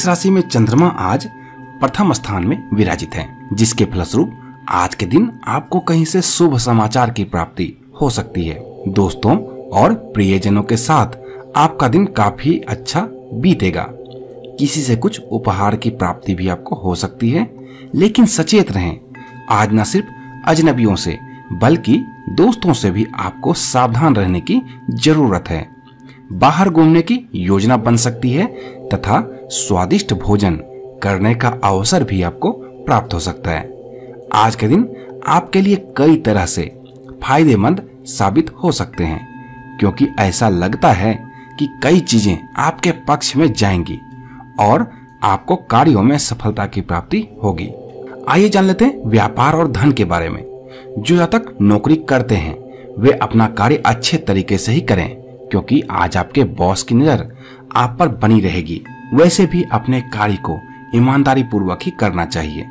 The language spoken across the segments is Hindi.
राशि में चंद्रमा आज प्रथम स्थान में विराजित है, जिसके फलस्वरूप आज के दिन आपको कहीं से शुभ समाचार की प्राप्ति हो सकती है। दोस्तों और प्रियजनों के साथ आपका दिन काफी अच्छा बीतेगा। किसी से कुछ उपहार की प्राप्ति भी आपको हो सकती है, लेकिन सचेत रहें। आज न सिर्फ अजनबियों से बल्कि दोस्तों से भी आपको सावधान रहने की जरूरत है। बाहर घूमने की योजना बन सकती है तथा स्वादिष्ट भोजन करने का अवसर भी आपको प्राप्त हो सकता है। आज के दिन आपके लिए कई तरह से फायदेमंद साबित हो सकते हैं, क्योंकि ऐसा लगता है कि कई चीजें आपके पक्ष में जाएंगी और आपको कार्यों में सफलता की प्राप्ति होगी। आइए जान लेते हैं व्यापार और धन के बारे में। जो जातक नौकरी करते हैं वे अपना कार्य अच्छे तरीके से ही करें, क्योंकि आज आपके बॉस की नजर आप पर बनी रहेगी। वैसे भी अपने कार्य को ईमानदारी पूर्वक ही करना चाहिए।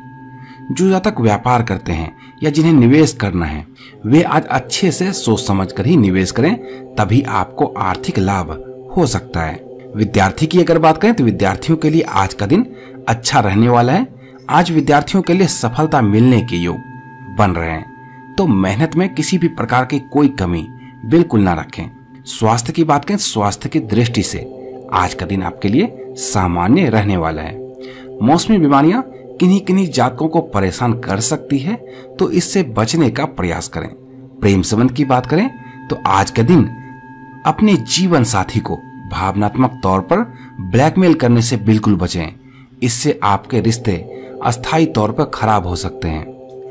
जो जातक व्यापार करते हैं या जिन्हें निवेश करना है वे आज अच्छे से सोच समझकर ही निवेश करें, तभी आपको आर्थिक लाभ हो सकता है। विद्यार्थी की अगर बात करें तो विद्यार्थियों के लिए आज का दिन अच्छा रहने वाला है। आज विद्यार्थियों के लिए सफलता मिलने के योग बन रहे हैं, तो मेहनत में किसी भी प्रकार की कोई कमी बिल्कुल ना रखें। स्वास्थ्य की बात करें, स्वास्थ्य की दृष्टि से आज का दिन आपके लिए सामान्य रहने वाला है। मौसमी बीमारियां किन्हीं किन्हीं जातकों को परेशान कर सकती है, तो इससे बचने का प्रयास करें। प्रेम संबंध की बात करें तो आज का दिन अपने जीवन साथी को भावनात्मक तौर पर ब्लैकमेल करने से बिल्कुल बचें। इससे आपके रिश्ते अस्थायी तौर पर खराब हो सकते हैं।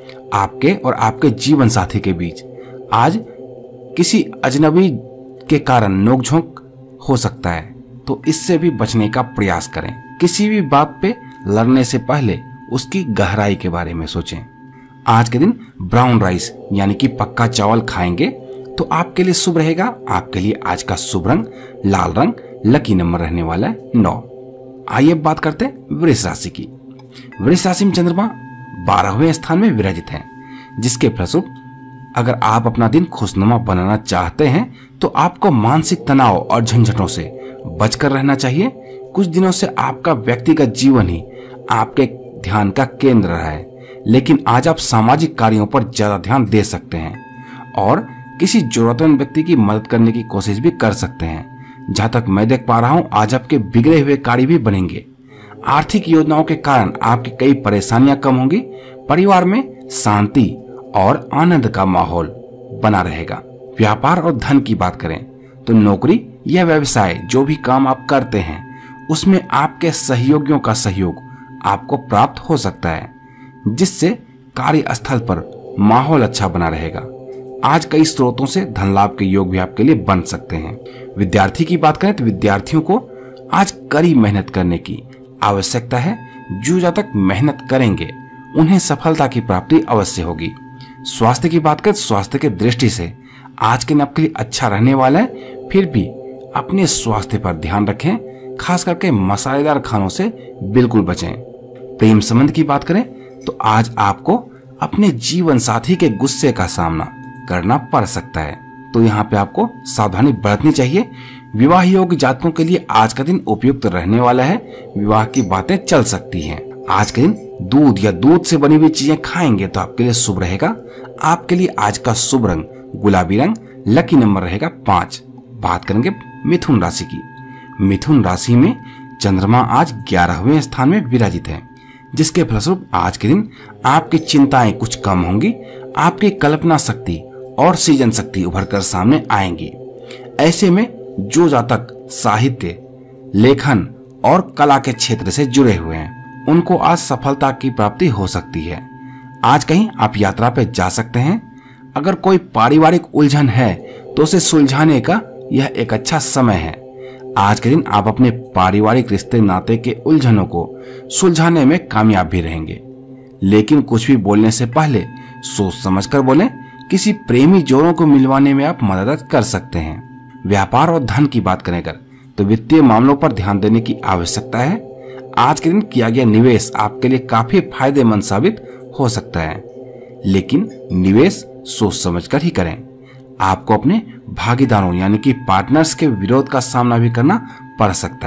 आपके और आपके जीवन साथी के बीच आज किसी अजनबी के कारण नोकझोंक हो सकता है, तो इससे भी बचने का प्रयास करें। किसी भी बात पे लड़ने से पहले उसकी गहराई के बारे में सोचें। आज के दिन ब्राउन राइस यानी कि पक्का चावल खाएंगे तो आपके लिए शुभ रहेगा। आपके लिए आज का शुभ रंग लाल रंग, लकी नंबर रहने वाला है 9। आइए बात करते हैं वृष राशि की। वृष राशि में चंद्रमा 12वें स्थान में विराजित है, जिसके फलस्वरूप अगर आप अपना दिन खुशनुमा बनाना चाहते हैं तो आपको मानसिक तनाव और झंझटों से बचकर रहना चाहिए। कुछ दिनों से आपका व्यक्तिगत जीवन ही आपके ध्यान का केंद्र रहा है, लेकिन आज आप सामाजिक कार्यों पर ज्यादा ध्यान दे सकते हैं और किसी जरूरतमंद व्यक्ति की मदद करने की कोशिश भी कर सकते हैं। जहां तक मैं देख पा रहा हूं आज आपके बिगड़े हुए कार्य भी बनेंगे। आर्थिक योजनाओं के कारण आपकी कई परेशानियां कम होंगी। परिवार में शांति और आनंद का माहौल बना रहेगा। व्यापार और धन की बात करें तो नौकरी या व्यवसाय जो भी काम आप करते हैं उसमें आपके सहयोगियों का सहयोग आपको प्राप्त हो सकता है, जिससे कार्यस्थल पर माहौल अच्छा बना रहेगा। आज कई स्रोतों से धन लाभ के योग भी आपके लिए बन सकते हैं। विद्यार्थी की बात करें तो विद्यार्थियों को आज कड़ी मेहनत करने की आवश्यकता है। जो जातक मेहनत करेंगे उन्हें सफलता की प्राप्ति अवश्य होगी। स्वास्थ्य की बात करें, स्वास्थ्य की दृष्टि से आज के दिन आपके लिए अच्छा रहने वाला है। फिर भी अपने स्वास्थ्य पर ध्यान रखें, खास करके मसालेदार खानों से बिल्कुल बचें। प्रेम संबंध की बात करें तो आज आपको अपने जीवन साथी के गुस्से का सामना करना पड़ सकता है, तो यहाँ पे आपको सावधानी बरतनी चाहिए। विवाह योग्य जातकों के लिए आज का दिन उपयुक्त रहने वाला है। विवाह की बातें चल सकती हैं। आज के दिन दूध या दूध से बनी हुई चीजें खाएंगे तो आपके लिए शुभ रहेगा। आपके लिए आज का शुभ रंग गुलाबी रंग, लकी नंबर रहेगा 5। बात करेंगे मिथुन राशि की। मिथुन राशि में चंद्रमा आज 11वें स्थान में विराजित है, जिसके फलस्वरूप आज के दिन आपकी चिंताएं कुछ कम होंगी। आपकी कल्पना शक्ति और सृजन शक्ति उभर कर सामने आएंगी। ऐसे में जो जातक साहित्य, लेखन और कला के क्षेत्र से जुड़े हुए हैं उनको आज सफलता की प्राप्ति हो सकती है। आज कहीं आप यात्रा पे जा सकते हैं। अगर कोई पारिवारिक उलझन है तो उसे सुलझाने का यह एक अच्छा समय है। आज के दिन आप अपने पारिवारिक रिश्ते नाते के उलझनों को सुलझाने में कामयाब भी रहेंगे, लेकिन कुछ भी बोलने से पहले सोच समझकर बोलें। किसी प्रेमी जोड़ों को मिलवाने में आप मदद कर सकते हैं। व्यापार और धन की बात करें तो वित्तीय मामलों पर ध्यान देने की आवश्यकता है। आज के दिन किया गया निवेश आपके लिए काफी फायदेमंद साबित हो सकता है, लेकिन निवेश सोच समझकर ही करें। आपको अपने भागीदारों यानी कि पार्टनर्स के विरोध का सामना भी करना पड़ सकता है।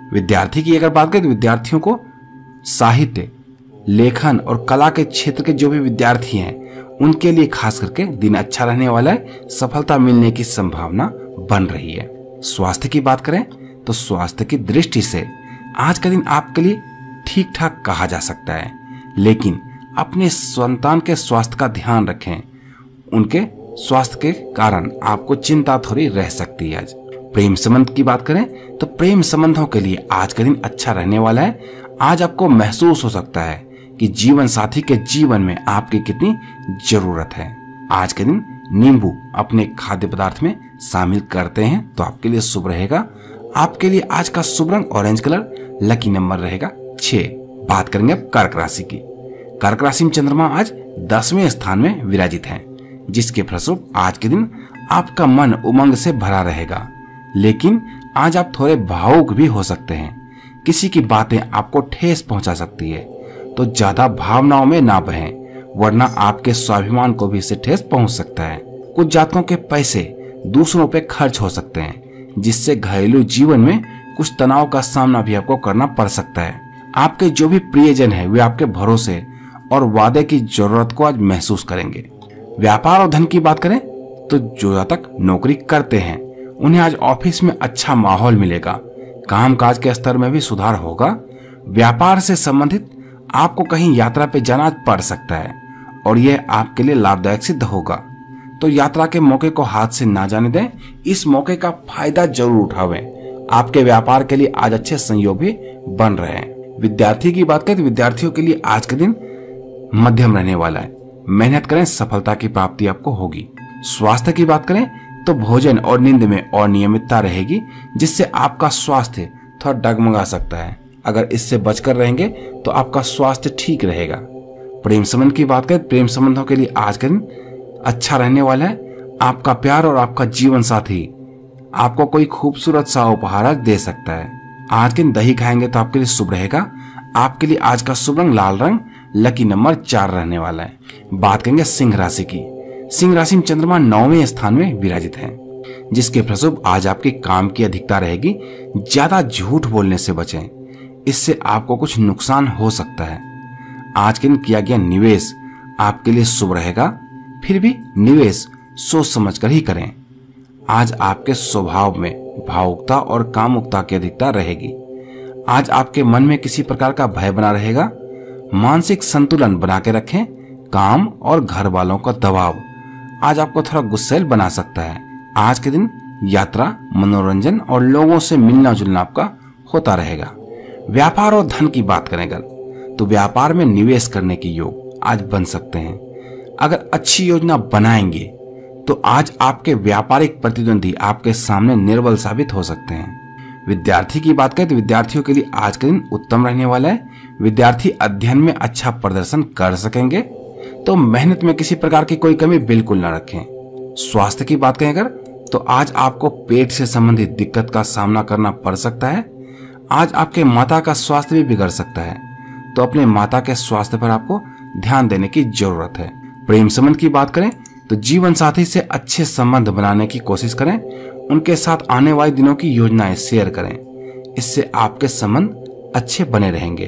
विद्यार्थी की अगर बात करें तो विद्यार्थियों को साहित्य, लेखन और कला के क्षेत्र के जो भी विद्यार्थी हैं उनके लिए खास करके दिन अच्छा रहने वाला है, सफलता मिलने की संभावना बन रही है। स्वास्थ्य की बात करें तो स्वास्थ्य की दृष्टि से आज का दिन आपके लिए ठीक ठाक कहा जा सकता है, लेकिन अपने संतान के स्वास्थ्य का ध्यान रखें। उनके स्वास्थ्य के कारण आपको चिंता थोड़ी रह सकती है। आज प्रेम संबंध की बात करें तो प्रेम संबंधों के लिए आज का दिन अच्छा रहने वाला है। आज आपको महसूस हो सकता है कि जीवन साथी के जीवन में आपकी कितनी जरूरत है। आज के दिन नींबू अपने खाद्य पदार्थ में शामिल करते हैं तो आपके लिए शुभ रहेगा। आपके लिए आज का शुभ रंग ऑरेंज कलर, लकी नंबर रहेगा 6। बात करेंगे अब कर्क राशि की। कर्क राशि में चंद्रमा आज 10वें स्थान में विराजित हैं, जिसके फलस्वरूप आज के दिन आपका मन उमंग से भरा रहेगा, लेकिन आज आप थोड़े भावुक भी हो सकते हैं। किसी की बातें आपको ठेस पहुंचा सकती है, तो ज्यादा भावनाओं में ना बहें, वरना आपके स्वाभिमान को भी इससे ठेस पहुंच सकता है। कुछ जातकों के पैसे दूसरों पे खर्च हो सकते हैं, जिससे घरेलू जीवन में कुछ तनाव का सामना भी आपको करना पड़ सकता है। आपके जो भी प्रियजन है वे आपके भरोसे और वादे की जरूरत को आज महसूस करेंगे। व्यापार और धन की बात करें तो जो जातक नौकरी करते हैं उन्हें आज ऑफिस में अच्छा माहौल मिलेगा, कामकाज के स्तर में भी सुधार होगा। व्यापार से संबंधित आपको कहीं यात्रा पे जाना पड़ सकता है और यह आपके लिए लाभदायक सिद्ध होगा, तो यात्रा के मौके को हाथ से ना जाने दें। इस मौके का फायदा जरूर उठावें। आपके व्यापार के लिए आज अच्छे संयोग भी बन रहे हैं। विद्यार्थी की बात करें तो विद्यार्थियों के लिए आज का दिन मध्यम रहने वाला है। मेहनत करें, सफलता की प्राप्ति आपको होगी। स्वास्थ्य की बात करें तो भोजन और नींद में अनियमितता रहेगी, जिससे आपका स्वास्थ्य थोड़ा डगमगा सकता है। अगर इससे बचकर रहेंगे तो आपका स्वास्थ्य ठीक रहेगा। प्रेम संबंध की बात करें, प्रेम संबंधों के लिए आज का दिन अच्छा रहने वाला है। आपका प्यार और आपका जीवन साथी आपको कोई खूबसूरत सा उपहार दे सकता है। आज के दिन दही खाएंगे तो आपके लिए शुभ रहेगा। आपके लिए आज का शुभ रंग लाल रंग, लकी नंबर 4 रहने वाला है। बात करेंगे सिंह राशि की। सिंह राशि में चंद्रमा 9वें स्थान में विराजित है, जिसके फलस्वरूप आज आपके काम की अधिकता रहेगी। ज्यादा झूठ बोलने से बचें, इससे आपको कुछ नुकसान हो सकता है। आज के दिन किया गया निवेश आपके लिए शुभ रहेगा, फिर भी निवेश सोच समझकर ही करें। आज आपके स्वभाव में भावुकता और कामुकता की अधिकता रहेगी। आज आपके मन में किसी प्रकार का भय बना रहेगा। मानसिक संतुलन बना के रखें। काम और घर वालों का दबाव आज आपको थोड़ा गुस्सैल बना सकता है। आज के दिन यात्रा, मनोरंजन और लोगों से मिलना जुलना आपका होता रहेगा। व्यापार और धन की बात करें अगर तो व्यापार में निवेश करने के योग आज बन सकते हैं। अगर अच्छी योजना बनाएंगे तो आज आपके व्यापारिक प्रतिद्वंदी आपके सामने निर्बल साबित हो सकते हैं। विद्यार्थी की बात करें तो विद्यार्थियों के लिए आज का दिन उत्तम रहने वाला है। विद्यार्थी अध्ययन में अच्छा प्रदर्शन कर सकेंगे, तो मेहनत में किसी प्रकार की कोई कमी बिल्कुल न रखें। स्वास्थ्य की बात करें अगर तो आज आपको पेट से संबंधित दिक्कत का सामना करना पड़ सकता है। आज आपके माता का स्वास्थ्य भी बिगड़ सकता है, तो अपने माता के स्वास्थ्य पर आपको ध्यान देने की जरूरत है। प्रेम संबंध की बात करें तो जीवन साथी से अच्छे संबंध बनाने की कोशिश करें। उनके साथ आने वाले दिनों की योजनाएं शेयर करें, इससे आपके संबंध अच्छे बने रहेंगे।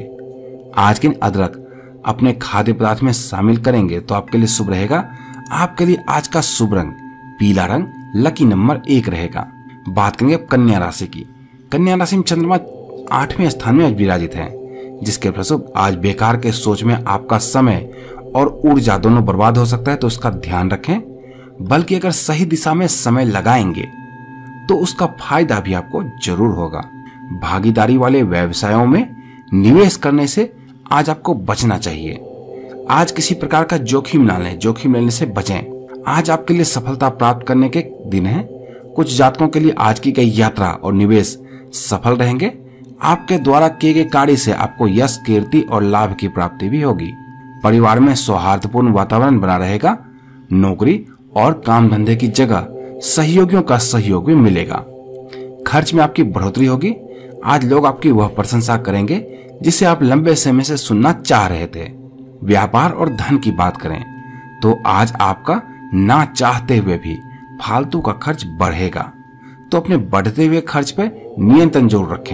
आज के दिन अदरक अपने खाद्य पदार्थ में शामिल करेंगे तो आपके लिए शुभ रहेगा। आपके लिए आज का शुभ रंग पीला रंग, लकी नंबर 1 रहेगा। बात करेंगे कन्या राशि की। कन्या राशि में चंद्रमा 8वें स्थान में विराजित है, जिसके फलस्वरूप आज बेकार के सोच में आपका समय और ऊर्जा दोनों बर्बाद हो सकता है, तो उसका ध्यान रखें। बल्कि अगर सही दिशा में समय लगाएंगे तो उसका फायदा भी आपको जरूर होगा। भागीदारी वाले व्यवसायों में निवेश करने से आज आपको बचना चाहिए। आज किसी प्रकार का जोखिम ना लें, जोखिम लेने से बचें। आज आपके लिए सफलता प्राप्त करने के दिन है। कुछ जातकों के लिए आज की गई यात्रा और निवेश सफल रहेंगे। आपके द्वारा किए गए कार्य से आपको यश, कीर्ति और लाभ की प्राप्ति भी होगी। परिवार में सौहार्दपूर्ण वातावरण बना रहेगा। नौकरी और काम धंधे की जगह सहयोगियों का सहयोग भी मिलेगा। खर्च में आपकी बढ़ोतरी होगी। आज लोग आपकी वह प्रशंसा करेंगे जिसे आप लंबे समय से सुनना चाह रहे थे। व्यापार और धन की बात करें तो आज आपका ना चाहते हुए भी फालतू का खर्च बढ़ेगा, तो अपने बढ़ते हुए खर्च पर नियंत्रण जरूर रखें।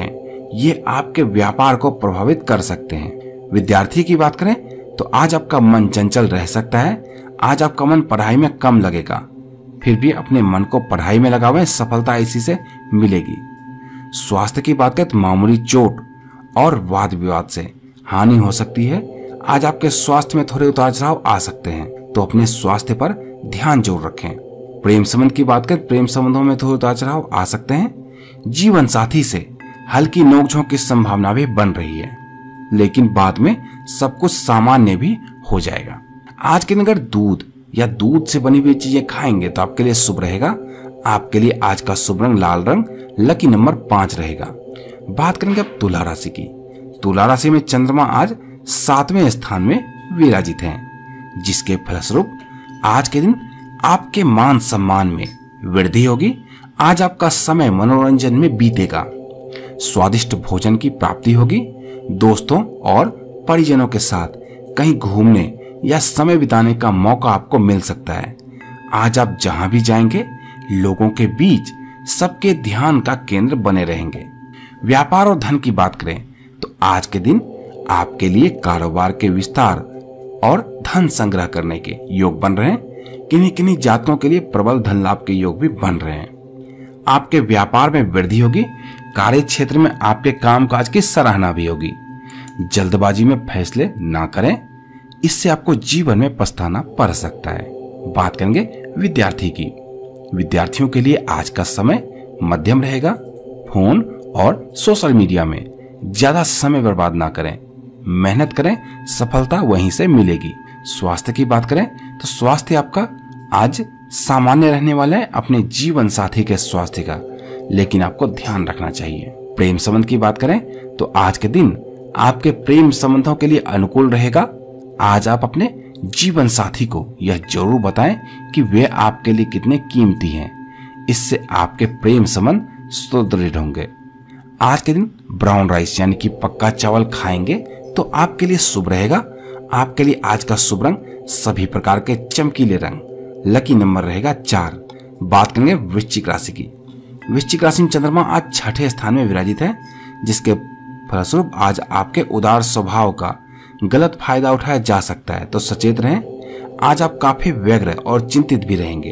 ये आपके व्यापार को प्रभावित कर सकते हैं। विद्यार्थी की बात करें तो आज आपका मन चंचल रह सकता है। आज आपका मन पढ़ाई में कम लगेगा, फिर भी अपने मन को पढ़ाई में लगावें, सफलता इसी से मिलेगी। स्वास्थ्य की बात करें तो मामूली चोट और वाद विवाद से हानि हो सकती है। आज आपके स्वास्थ्य में थोड़े उतार चढ़ाव आ सकते हैं, तो अपने स्वास्थ्य पर ध्यान जरूर रखें। प्रेम संबंध की बात करें, प्रेम संबंधों में थोड़े उतार चढ़ाव आ सकते हैं। जीवन साथी से हल्की नोकझोंक की संभावना भी बन रही है, लेकिन बाद में सब कुछ सामान्य भी हो जाएगा। आज के दिन अगर दूध या दूध से बनी हुई चीजें खाएंगे तो आपके लिए शुभ रहेगा। आपके लिए आज का शुभ रंग लाल रंग, लकी नंबर 5 रहेगा। बात करेंगे अब तुला राशि की। तुला राशि में चंद्रमा आज 7वें स्थान में विराजित हैं, जिसके फलस्वरूप आज के दिन आपके मान सम्मान में वृद्धि होगी। आज आपका समय मनोरंजन में बीतेगा। स्वादिष्ट भोजन की प्राप्ति होगी। दोस्तों और परिजनों के साथ कहीं घूमने या समय बिताने का मौका आपको मिल सकता है। आज आप जहां भी जाएंगे लोगों के बीच सबके ध्यान का केंद्र बने रहेंगे। व्यापार और धन की बात करें तो आज के दिन आपके लिए कारोबार के विस्तार और धन संग्रह करने के योग बन रहे हैं। किन्हीं किन्हीं जातकों के लिए प्रबल धन लाभ के योग भी बन रहे हैं। आपके व्यापार में वृद्धि होगी। कार्य क्षेत्र में आपके कामकाज की सराहना भी होगी। जल्दबाजी में फैसले ना करें, इससे आपको जीवन में पछताना पड़ सकता है। बात करेंगे विद्यार्थी की। विद्यार्थियों के लिए आज का समय मध्यम रहेगा। फोन और सोशल मीडिया में ज्यादा समय बर्बाद ना करें, मेहनत करें, सफलता वहीं से मिलेगी। स्वास्थ्य की बात करें तो स्वास्थ्य आपका आज सामान्य रहने वाला है अपने जीवन साथी के स्वास्थ्य का, लेकिन आपको ध्यान रखना चाहिए। प्रेम संबंध की बात करें तो आज के दिन आपके प्रेम संबंधों के लिए अनुकूल रहेगा। आज आप अपने जीवन साथी को यह जरूर बताएं कि वे आपके लिए कितने कीमती हैं। इससे आपके प्रेम संबंध सुदृढ़ होंगे। आज के दिन ब्राउन राइस यानी कि पक्का चावल खाएंगे तो आपके लिए शुभ रहेगा। आपके लिए आज का शुभ रंग सभी प्रकार के चमकीले रंग, लकी नंबर रहेगा 4। बात करेंगे वृश्चिक राशि की। वृश्चिक राशि में चंद्रमा आज 6ठे स्थान में विराजित है, जिसके फलस्वरूप आज आपके उदार स्वभाव का गलत फायदा उठाया जा सकता है, तो सचेत रहें। आज आप काफी व्यग्र और चिंतित भी रहेंगे।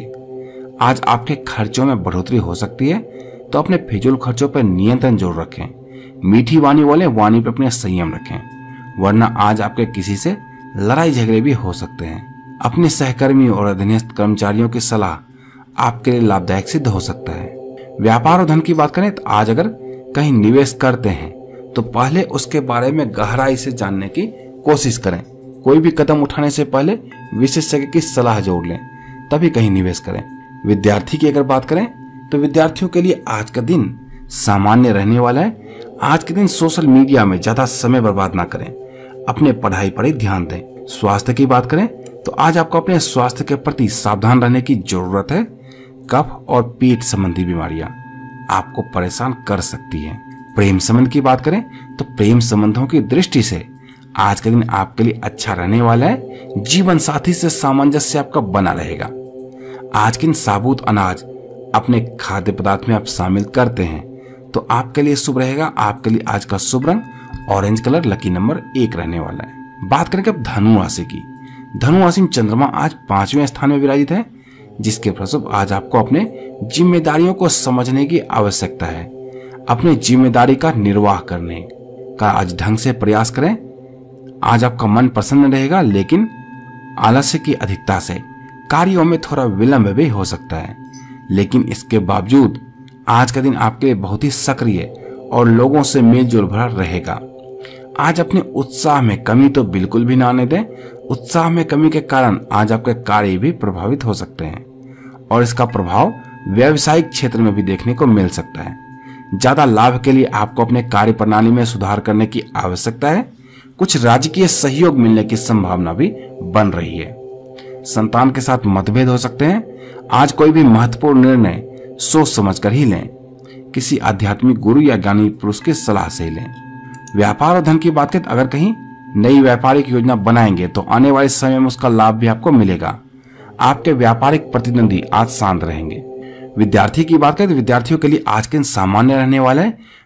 आज आपके खर्चों में बढ़ोतरी हो सकती है, तो अपने फिजूल खर्चों पर नियंत्रण जरूर रखें। मीठी वाणी वाले वाणी पर अपने संयम रखें, वरना आज आपके किसी से लड़ाई झगड़े भी हो सकते हैं। अपने सहकर्मियों और अधीनस्थ कर्मचारियों की सलाह आपके लिए लाभदायक सिद्ध हो सकता है। व्यापार और धन की बात करें तो आज अगर कहीं निवेश करते हैं तो पहले उसके बारे में गहराई से जानने की कोशिश करें। कोई भी कदम उठाने से पहले विशेषज्ञ की सलाह जोड़ लें, तभी कहीं निवेश करें। विद्यार्थी की अगर बात करें तो विद्यार्थियों के लिए आज का दिन सामान्य रहने वाला है। आज के दिन सोशल मीडिया में ज्यादा समय बर्बाद ना करें, अपने पढ़ाई पर ही ध्यान दें। स्वास्थ्य की बात करें तो आज आपको अपने स्वास्थ्य के प्रति सावधान रहने की जरूरत है। कफ और पेट संबंधी बीमारियां आपको परेशान कर सकती हैं। प्रेम संबंध की बात करें तो प्रेम संबंधों की दृष्टि से आज का दिन आपके लिए अच्छा रहने वाला है। जीवन साथी से सामंजस्य आपका बना रहेगा। आज के दिन साबुत अनाज अपने खाद्य पदार्थ में आप शामिल करते हैं तो आपके लिए शुभ रहेगा। आपके लिए आज का शुभ रंग ऑरेंज कलर, लकी नंबर 1 रहने वाला है। बात करेंगे अब धनु राशि की। धनु राशि में चंद्रमा आज 5वें स्थान में विराजित है, जिसके फलस्वरूप आज आपको अपने जिम्मेदारियों को समझने की आवश्यकता है। अपने जिम्मेदारी का निर्वाह करने का आज ढंग से प्रयास करें। आज आपका मन प्रसन्न रहेगा, लेकिन आलस्य की अधिकता से कार्यों में थोड़ा विलंब भी हो सकता है। लेकिन इसके बावजूद आज का दिन आपके लिए बहुत ही सक्रिय और लोगों से मेलजोल भरा रहेगा। आज अपने उत्साह में कमी तो बिल्कुल भी ना आने दें। उत्साह में कमी के कारण आज आपके कार्य भी प्रभावित हो सकते हैं और इसका प्रभाव व्यावसायिक क्षेत्र में भी देखने को मिल सकता है। ज्यादा लाभ के लिए आपको अपने कार्य प्रणाली में सुधार करने की आवश्यकता है। कुछ राजकीय सहयोग मिलने की संभावना भी बन रही है। संतान के साथ मतभेद हो सकते हैं। आज कोई भी महत्वपूर्ण निर्णय सोच समझकर ही लें। किसी आध्यात्मिक गुरु या ज्ञानी पुरुष की सलाह से ही लें। व्यापार और धन की बात करें तो अगर कहीं नई व्यापारिक योजना बनाएंगे तो आने वाले समय में उसका लाभ भी आपको मिलेगा। आपके व्यापारिक प्रतिद्वंदी आज शांत रहेंगे। विद्यार्थी की बात करें तो विद्यार्थियों के लिए आज के दिन सामान्य रहने वाला है।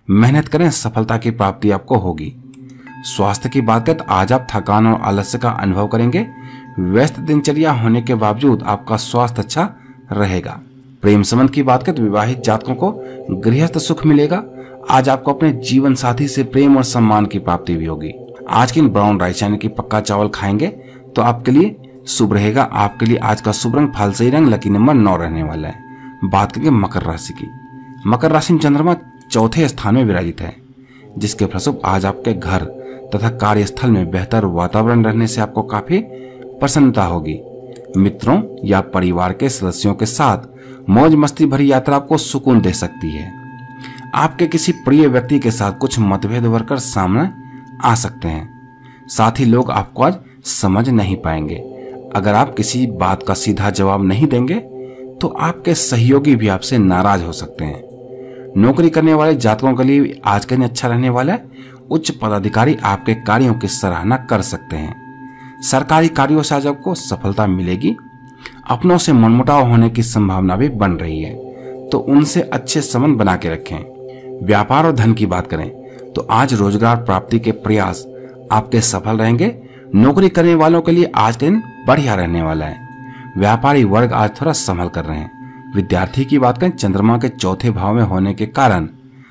मेहनत करें, सफलता की प्राप्ति आपको होगी। स्वास्थ्य की बात करें तो आज आप थकान और आलस्य का अनुभव करेंगे। व्यस्त दिनचर्या होने के बावजूद आपका स्वास्थ्य अच्छा रहेगा। प्रेम संबंध की बात करें तो विवाहित जातकों को गृहस्थ सुख मिलेगा। आज आपको अपने जीवन साथी से प्रेम और सम्मान की प्राप्ति भी होगी। आज की ब्राउन राइस यानी कि पक्का चावल खाएंगे तो आपके लिए शुभ रहेगा। आपके लिए आज का शुभ रंग फालसई रंग, लकी नंबर 9 रहने वाला है। बात करेंगे मकर राशि की। मकर राशि में चंद्रमा चौथे स्थान में विराजित है, जिसके फलस्वरूप आज आपके घर तथा कार्यस्थल में बेहतर वातावरण रहने से आपको काफी प्रसन्नता होगी। मित्रों या परिवार के सदस्यों के साथ मौज मस्ती भरी यात्रा आपको सुकून दे सकती है। आपके किसी प्रिय व्यक्ति के साथ कुछ मतभेद उभर कर सामने आ सकते हैं। साथ ही लोग आपको आज समझ नहीं पाएंगे। अगर आप किसी बात का सीधा जवाब नहीं देंगे तो आपके सहयोगी भी आपसे नाराज हो सकते हैं। नौकरी करने वाले जातकों के लिए आज का दिन अच्छा रहने वाला है। उच्च पदाधिकारी आपके कार्यों की सराहना कर सकते हैं। सरकारी कार्यों से आज आपको सफलता मिलेगी। अपनों से मनमुटाव होने की संभावना भी बन रही है, तो उनसे अच्छे संबंध बना के रखें। व्यापार और धन की बात करें तो आज रोजगार प्राप्ति के प्रयास आपके सफल रहेंगे। नौकरी करने वालों के लिए आज दिन बढ़िया रहने वाला है। व्यापारी वर्ग आज थोड़ा संभल कर रहे हैं। विद्यार्थी की बात करें, चंद्रमा के चौथे भाव में होने के कारण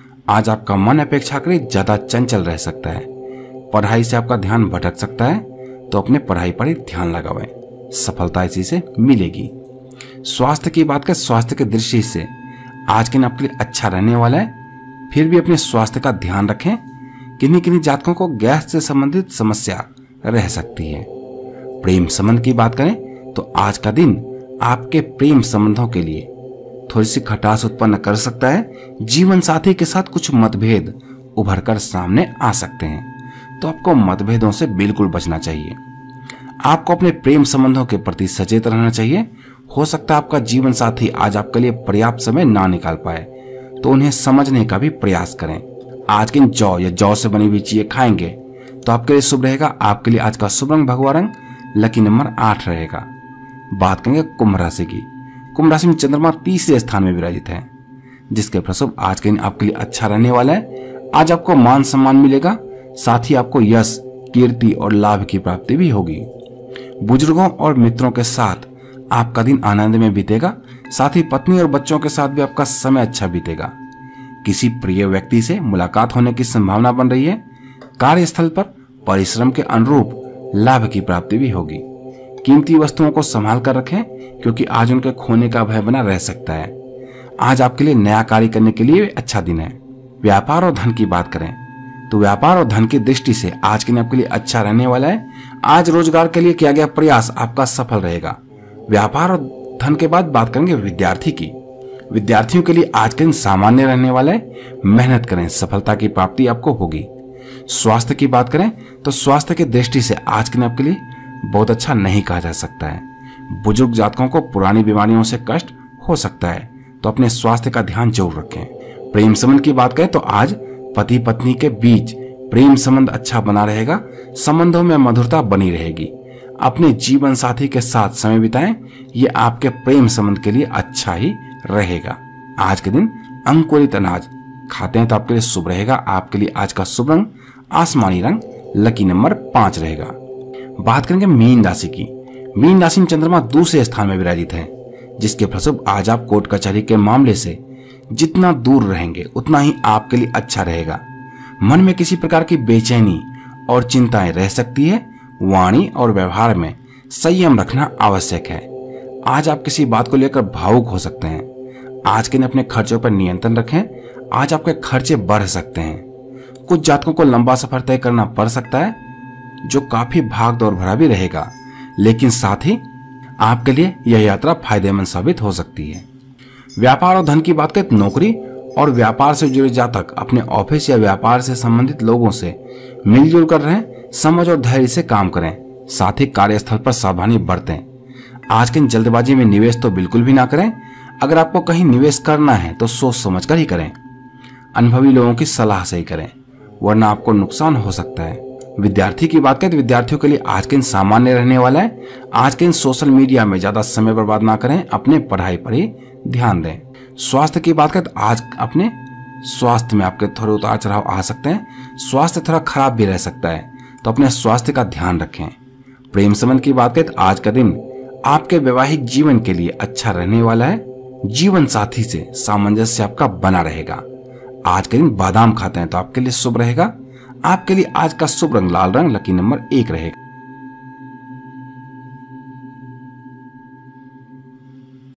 आज आपका मन अपेक्षाकृत ज्यादा चंचल रह सकता है। पढ़ाई से आपका ध्यान भटक सकता है, तो अपने पढ़ाई पर ही ध्यान लगावें। सफलता इसी से मिलेगी। स्वास्थ्य की बात करें, स्वास्थ्य की दृष्टि से आज के दिन आपके लिए अच्छा रहने वाला है। फिर भी अपने स्वास्थ्य का ध्यान रखें। किन्हीं किन्हीं जातकों को गैस से संबंधित समस्या रह सकती है। प्रेम संबंध की बात करें तो आज का दिन आपके प्रेम संबंधों के लिए थोड़ी सी खटास उत्पन्न कर सकता है। जीवन साथी के साथ कुछ मतभेद उभर कर सामने आ सकते हैं, तो आपको मतभेदों से बिल्कुल बचना चाहिए। आपको अपने प्रेम संबंधों के प्रति सचेत रहना चाहिए। हो सकता है आपका जीवन साथी आज आपके लिए पर्याप्त समय ना निकाल पाए, तो उन्हें समझने का भी प्रयास करें। आज के जौ या जौ से बनी हुई चीजें खाएंगे तो आपके लिए शुभ रहेगा। आपके लिए आज का शुभ रंग भगवा रंग, लकी नंबर 8 रहेगा। बात करेंगे कुंभ राशि की। कुंभ राशि में चंद्रमा तीसरे स्थान में विराजित है, जिसके फलस्वरूप आज के दिन आपके लिए अच्छा रहने वाला है। आज आपको मान सम्मान मिलेगा। साथ ही आपको यश, कीर्ति और लाभ की प्राप्ति भी होगी। बुजुर्गों और मित्रों के साथ आपका दिन आनंद में बीतेगा। साथ ही पत्नी और बच्चों के साथ भी आपका समय अच्छा बीतेगा। किसी प्रिय व्यक्ति से मुलाकात होने की संभावना बन रही है। कार्यस्थल पर परिश्रम के अनुरूप लाभ की प्राप्ति भी होगी। कीमती वस्तुओं को संभाल कर रखें, क्योंकि आज उनके खोने का भय बना रह सकता है। आज आपके लिए नया कार्य करने के लिए अच्छा दिन है। व्यापार और धन की बात करें तो व्यापार और धन की दृष्टि से आज के दिन आपके लिए अच्छा रहने वाला है। आज रोजगार के लिए किया गया प्रयास आपका सफल रहेगा। व्यापार और धन के बाद बात करेंगे विद्यार्थी की। विद्यार्थियों के लिए आज के दिन सामान्य रहने वाला है। मेहनत करें, सफलता की प्राप्ति आपको होगी। स्वास्थ्य की बात करें तो स्वास्थ्य की दृष्टि से आज के दिन आपके लिए बहुत अच्छा नहीं कहा जा सकता है। बुजुर्ग जातकों को पुरानी बीमारियों से कष्ट हो सकता है, तो अपने स्वास्थ्य का ध्यान जरूर रखें। प्रेम संबंध की बात करें तो आज पति पत्नी के बीच प्रेम संबंध अच्छा बना रहेगा। संबंधों में मधुरता बनी रहेगी। अपने जीवन साथी के साथ समय बिताएं, ये आपके प्रेम संबंध के लिए अच्छा ही रहेगा। आज के दिन अंकुरित अनाज खाते हैं तो आपके लिए शुभ रहेगा। आपके लिए आज का शुभ रंग आसमानी रंग, लकी नंबर 5 रहेगा। बात करेंगे मीन राशि की। मीन राशि में चंद्रमा दूसरे स्थान में विराजित है, जिसके फलस्वरूप आज आप कोर्ट कचहरी के मामले से जितना दूर रहेंगे उतना ही आपके लिए अच्छा रहेगा। मन में किसी प्रकार की बेचैनी और चिंताएं रह सकती है। वाणी और व्यवहार में संयम रखना आवश्यक है। आज आप किसी बात को लेकर भावुक हो सकते हैं। आज के दिन अपने खर्चों पर नियंत्रण रखें। आज आपके खर्चे बढ़ सकते हैं। कुछ जातकों को लंबा सफर तय करना पड़ सकता है, जो काफी भाग दौड़ भरा भी रहेगा, लेकिन साथ ही आपके लिए यह यात्रा फायदेमंद साबित हो सकती है। व्यापार और धन की बात करें तो नौकरी और व्यापार से जुड़े जातक अपने ऑफिस या व्यापार से संबंधित लोगों से मिलजुल कर रहें। समझ और धैर्य से काम करें। साथ ही कार्यस्थल पर सावधानी बरतें। आज के जल्दबाजी में निवेश तो बिल्कुल भी ना करें। अगर आपको कहीं निवेश करना है तो सोच समझ कर ही करें। अनुभवी लोगों की सलाह से ही करें, वरना आपको नुकसान हो सकता है। विद्यार्थी की बात करें तो विद्यार्थियों के लिए आज के दिन सामान्य रहने वाला है। आज के दिन सोशल मीडिया में ज्यादा समय बर्बाद ना करें। अपने पढ़ाई पर ही ध्यान दें। स्वास्थ्य की बात करें तो आज अपने स्वास्थ्य में आपके थोड़े उतार चढ़ाव आ सकते हैं, स्वास्थ्य थोड़ा खराब भी रह सकता है, तो अपने स्वास्थ्य का ध्यान रखें। प्रेम संबंध की बात करें तो आज का दिन आपके वैवाहिक जीवन के लिए अच्छा रहने वाला है। जीवन साथी से सामंजस्य आपका बना रहेगा। आज के दिन बादाम खाते हैं तो आपके लिए शुभ रहेगा। आपके लिए आज का शुभ रंग लाल रंग, लकी नंबर 1 रहेगा।